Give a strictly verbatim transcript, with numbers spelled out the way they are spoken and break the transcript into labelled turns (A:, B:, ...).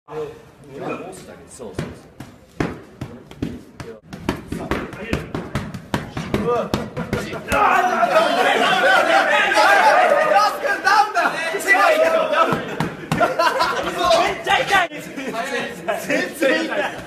A: そうそうそう。
B: めっちゃ痛い。全然痛い。